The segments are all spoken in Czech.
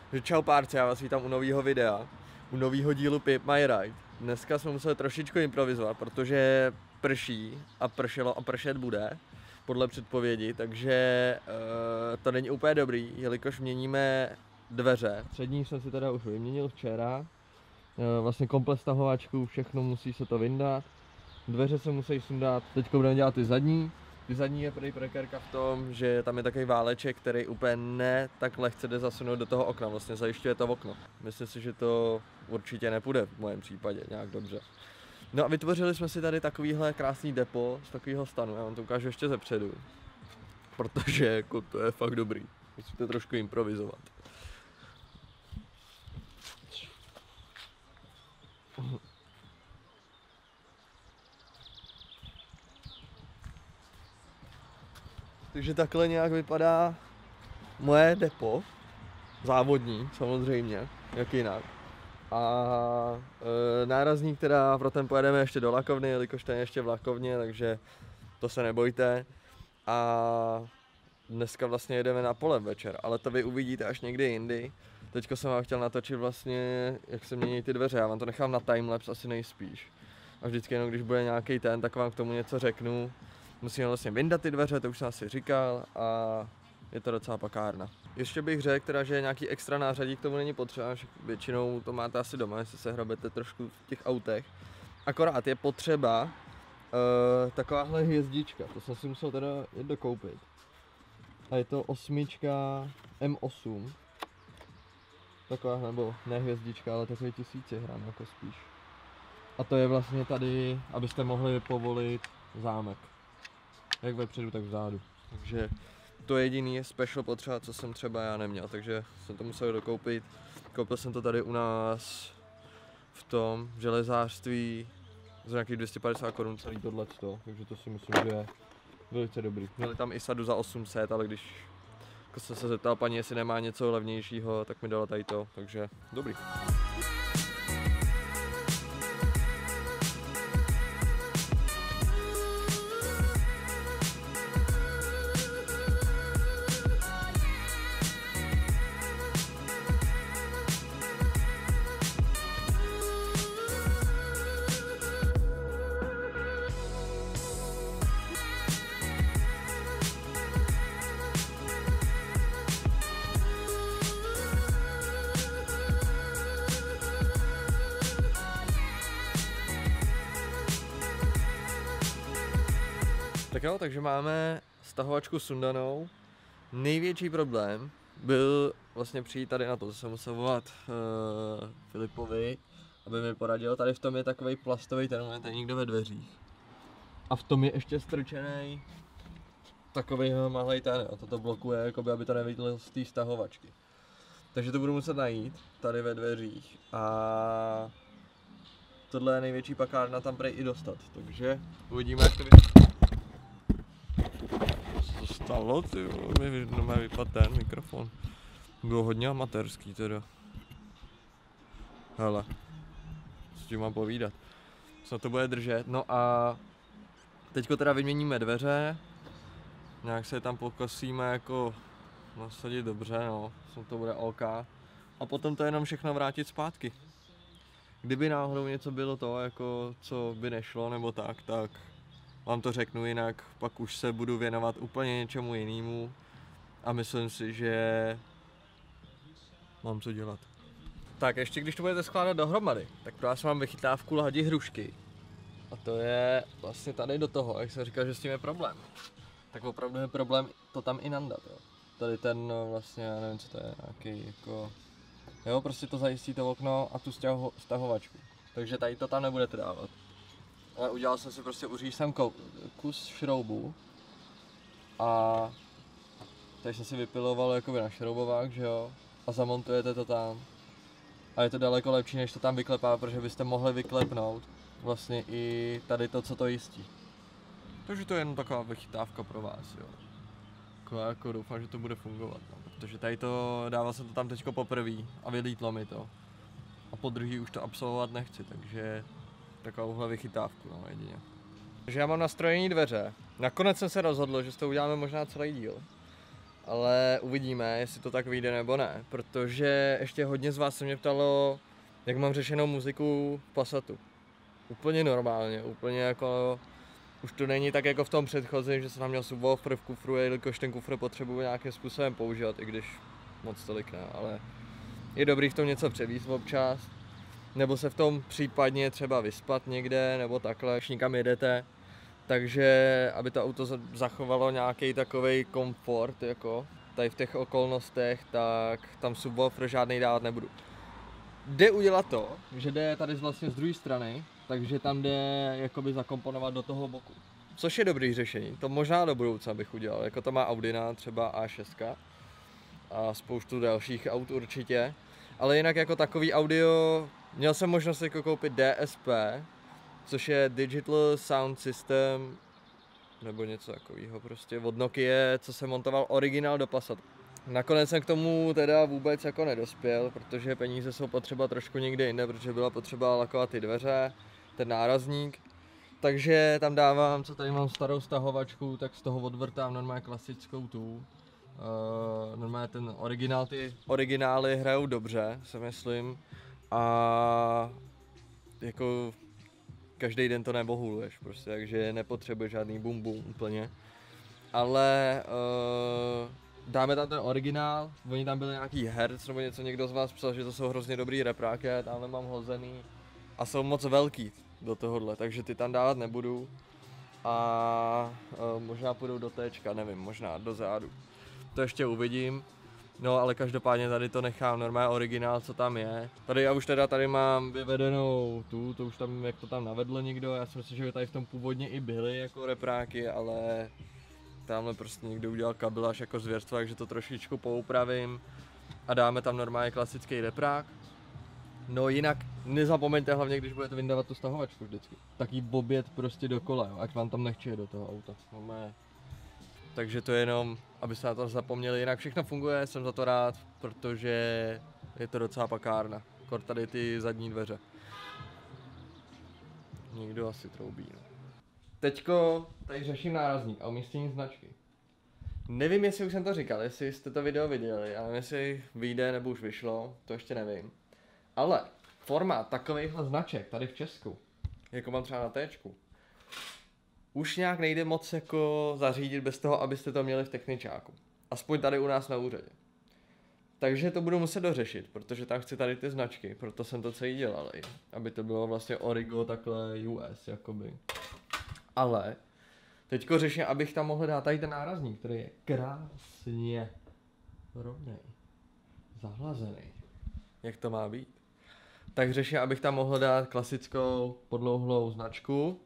Že čau párce, já vás vítám u nového videa, u nového dílu Pimp My Ride. Dneska jsme museli trošičku improvizovat, protože prší a pršelo a pršet bude, podle předpovědi, takže to není úplně dobrý, jelikož měníme dveře. Přední jsem si teda už vyměnil včera, vlastně komplet stahovačku, všechno musí se to vyndat. Dveře se musí sundat, teď budeme dělat ty zadní. Ty zadní je prý prekerka v tom, že tam je takový váleček, který úplně ne tak lehce jde zasunout do toho okna, vlastně zajišťuje to okno. Myslím si, že to určitě nepůjde v mém případě nějak dobře. No a vytvořili jsme si tady takovýhle krásný depo z takového stanu, já vám to ukážu ještě zepředu. Protože jako to je fakt dobrý, musíte trošku improvizovat. Takže takhle nějak vypadá moje depo, závodní samozřejmě, jak jinak. A nárazník teda pro ten pojedeme ještě do lakovny, jelikož ten je ještě v lakovně, takže to se nebojte. A dneska vlastně jedeme na pole večer, ale to vy uvidíte až někdy jindy. Teďko jsem vám chtěl natočit vlastně, jak se mění ty dveře, já vám to nechám na timelapse asi nejspíš. A vždycky jenom když bude nějaký ten, tak vám k tomu něco řeknu. Musíme vlastně vyndat ty dveře, to už jsem asi říkal, a je to docela pakárna. Ještě bych řekl teda, že nějaký extra nářadí k tomu není potřeba, že většinou to máte asi doma, jestli se hrabete trošku v těch autech. Akorát je potřeba takováhle hvězdička, to jsem si musel teda jít dokoupit. A je to 8 M8. Taková, nebo ne hvězdička, ale takový 1000 hram jako spíš. A to je vlastně tady, abyste mohli povolit zámek. Jak vepředu, tak vzadu. Takže to jediný je special potřeba, co jsem třeba já neměl, takže jsem to musel dokoupit. Koupil jsem to tady u nás v tom železářství za nějakých 250 korun celý tohleto, takže to si myslím, že je velice dobrý. Měli tam i sadu za 800, ale když jako jsem se zeptal paní, jestli nemá něco levnějšího, tak mi dala tady to, takže dobrý. Tak jo, takže máme stahovačku sundanou. Největší problém byl vlastně přijít tady na to, jsem musel volat Filipovi, aby mi poradil. Tady v tom je takový plastový termometr někde ve dveřích. A v tom je ještě strčený takový malej ten, a toto blokuje, jakoby, aby to nevyjel z té stahovačky. Takže to budu muset najít tady ve dveřích a tohle je největší pakárna tam prej i dostat, takže uvidíme, jak to vypadá. Co se stalo, ty mi vypadl ten mikrofon. Bylo hodně amatérský teda. Hele, s tím mám povídat. Co to bude držet, no a teďko teda vyměníme dveře. Nějak se tam pokosíme jako nasadit dobře, no, to bude OK. A potom to jenom všechno vrátit zpátky. Kdyby náhodou něco bylo to, jako co by nešlo nebo tak vám to řeknu, jinak pak už se budu věnovat úplně něčemu jinému a myslím si, že mám co dělat. Tak ještě když to budete skládat dohromady, tak pro vás mám vychytávku lhadi hrušky. A to je vlastně tady do toho, jak jsem říkal, že s tím je problém. Tak opravdu je problém to tam i nandat, jo. Tady ten, no, vlastně, já nevím, co to je, nějaký jako... Jo, prostě to zajistí to okno a tu stahovačku. Takže tady to tam nebudete dávat. Ale udělal jsem si prostě, uříž jsem kus šroubu a tady jsem si vypiloval jakoby na šroubovák, že jo, a zamontujete to tam. A je to daleko lepší, než to tam vyklepá, protože byste mohli vyklepnout vlastně i tady to, co to jistí. Takže to je jen taková vychytávka pro vás, jo. Jako doufám, že to bude fungovat, no, protože tady to, dával jsem to tam teďko poprvé a vylítlo mi to. A po druhý už to absolvovat nechci, takže takovouhle vychytávku, no, jedině. Takže já mám nastrojení dveře. Nakonec jsem se rozhodl, že s to uděláme možná celý díl. ale uvidíme, jestli to tak vyjde nebo ne, protože ještě hodně z vás se mě ptalo, jak mám řešenou muziku v Passatu. Úplně normálně, úplně jako, už to není tak jako v tom předchozím, že jsem tam měl subwoofer v kufru, jelikož ten kufr potřebuji nějakým způsobem používat, i když moc tolik ne, ale je dobrý v tom něco převízt občas, nebo se v tom případně třeba vyspat někde, nebo takhle, když někam jedete. Takže aby to auto zachovalo nějaký takovej komfort, jako tady v těch okolnostech, tak tam subwoofer žádnej dávat nebudu. Jde udělat to, že jde tady vlastně z druhé strany, takže tam jde jakoby zakomponovat do toho boku. Což je dobrý řešení, to možná do budoucna bych udělal, jako to má Audina, třeba A6 a spoustu dalších aut určitě. Ale jinak jako takový audio, měl jsem možnost jako koupit DSP, což je Digital Sound System, nebo něco takového prostě od Nokia, co jsem montoval originál do Passatu. Nakonec jsem k tomu teda vůbec jako nedospěl, protože peníze jsou potřeba trošku někde jinde, protože byla potřeba lakovat ty dveře, ten nárazník. Takže tam dávám, co tady mám starou stahovačku, tak z toho odvrtám normálně klasickou tu. Normálně ten originál, ty originály hrajou dobře, si myslím. A jako každý den to nebohuluješ prostě, takže nepotřebuje žádný bum bum úplně. Ale dáme tam ten originál, oni tam byli nějaký herc nebo něco, někdo z vás psal, že to jsou hrozně dobrý repráky, já tamhle mám hozený a jsou moc velký do tohohle, takže ty tam dávat nebudu a možná půjdou do téčka, nevím, možná do zádu. To ještě uvidím. No ale každopádně tady to nechám normálně originál, co tam je. Tady já už teda tady mám vyvedenou to už tam, jak to tam navedl někdo, já si myslím, že tady v tom původně i byly jako repráky, ale tamhle prostě někdo udělal kabeláž jako zvěrstvo, takže to trošičku poupravím a dáme tam normálně klasický reprák. No jinak nezapomeňte hlavně, když budete vyndávat tu stahovačku vždycky, tak jí obět prostě dokola, jo, ať vám tam nechčije do toho auta. No, takže to je jenom, abyste na to zapomněli, jinak všechno funguje, jsem za to rád, protože je to docela pakárna. Kor tady ty zadní dveře. Někdo asi troubí, no. Teďko tady řeším nárazník a umístění značky. Nevím, jestli už jsem to říkal, jestli jste to video viděli, já nevím, jestli vyjde nebo už vyšlo, to ještě nevím. Ale formát takovýchhle značek tady v Česku, jako mám třeba na T-čku, už nějak nejde moc jako zařídit bez toho, abyste to měli v techničáku. Aspoň tady u nás na úřadě. Takže to budu muset dořešit, protože tam chci tady ty značky, proto jsem to celý dělal, aby to bylo vlastně Origo takhle US, jakoby. Ale teďko řeším, abych tam mohl dát tady ten nárazník, který je krásně rovnej, zahlazený, jak to má být. Tak řeším, abych tam mohl dát klasickou podlouhlou značku,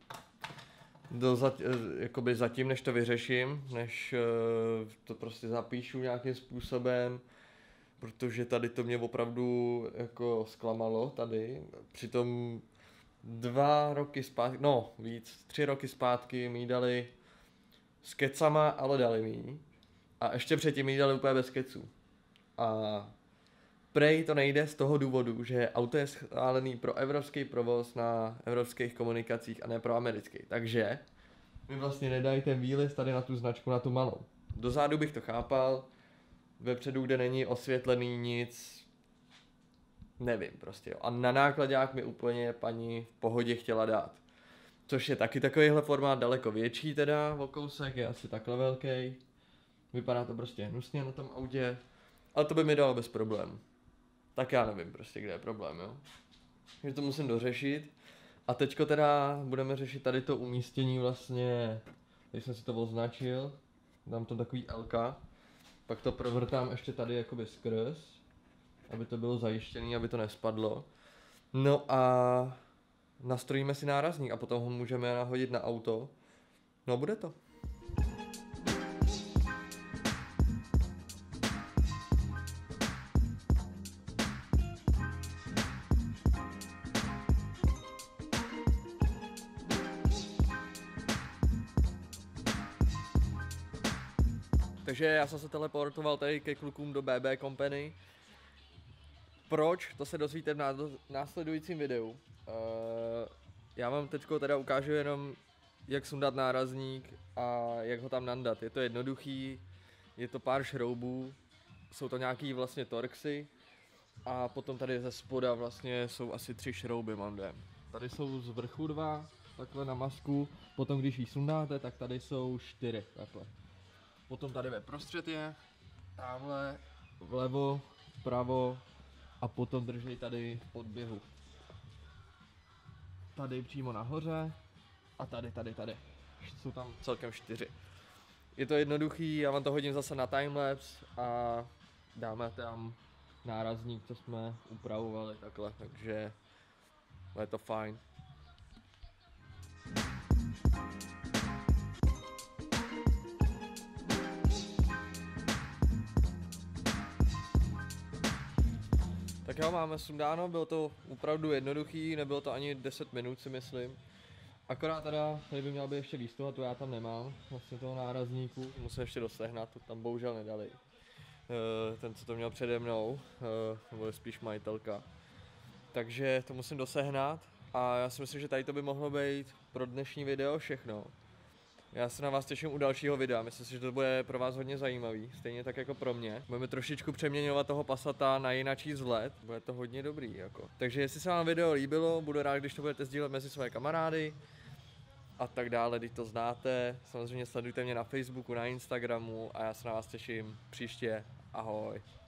jakoby zatím, než to vyřeším, než to prostě zapíšu nějakým způsobem, protože tady to mě opravdu jako zklamalo tady. Přitom 2 roky zpátky, no víc, 3 roky zpátky mi dali s kecama, ale dali mi. A ještě předtím mi dali úplně bez keců. A prej to nejde z toho důvodu, že auto je schválený pro evropský provoz na evropských komunikacích a ne pro americký. Takže mi vlastně nedají ten výlez tady na tu značku, na tu malou. Dozadu bych to chápal, vepředu, kde není osvětlený nic, nevím prostě jo. A na nákladák mi úplně paní v pohodě chtěla dát. Což je taky takovýhle formát, daleko větší teda, o kousek, je asi takhle velký. Vypadá to prostě hnusně na tom autě, ale to by mi dalo bez problémů. Tak já nevím prostě, kde je problém, jo. Takže to musím dořešit. A teďko teda budeme řešit tady to umístění vlastně, když jsem si to označil, dám to takový LK, pak to provrtám ještě tady jakoby skrz, aby to bylo zajištěné, aby to nespadlo. No a nastrojíme si nárazník a potom ho můžeme nahodit na auto. No a bude to. Takže já jsem se teleportoval tady ke klukům do BB Company. Proč? To se dozvíte v následujícím videu. Já vám teďko teda ukážu jenom, jak sundat nárazník a jak ho tam nandat. Je to jednoduchý, je to pár šroubů, jsou to nějaký vlastně torxy a potom tady ze spoda vlastně jsou asi 3 šrouby, mám dojem. Tady jsou z vrchu 2, takhle na masku, potom když ji sundáte, tak tady jsou 4, takhle. Potom tady ve prostřed je, tamhle vlevo, vpravo a potom drží tady v podběhu. Tady přímo nahoře a tady. Jsou tam celkem 4. Je to jednoduchý, já vám to hodím zase na timelapse a dáme tam nárazník, co jsme upravovali takhle, takže je to fajn. Tak jo, máme sundáno, bylo to opravdu jednoduchý, nebylo to ani 10 minut si myslím. Akorát teda, tady by měl být ještě lístok a to já tam nemám, vlastně toho nárazníku, musím ještě dosehnat, to tam bohužel nedali. Ten, co to měl přede mnou, nebo je spíš majitelka. Takže to musím dosehnat a já si myslím, že tady to by mohlo být pro dnešní video všechno. Já se na vás těším u dalšího videa, myslím si, že to bude pro vás hodně zajímavý, stejně tak jako pro mě. Budeme trošičku přeměňovat toho Passata na jinačí vzhled, bude to hodně dobrý jako. Takže jestli se vám video líbilo, budu rád, když to budete sdílet mezi své kamarády a tak dále, když to znáte. Samozřejmě sledujte mě na Facebooku, na Instagramu a já se na vás těším příště. Ahoj.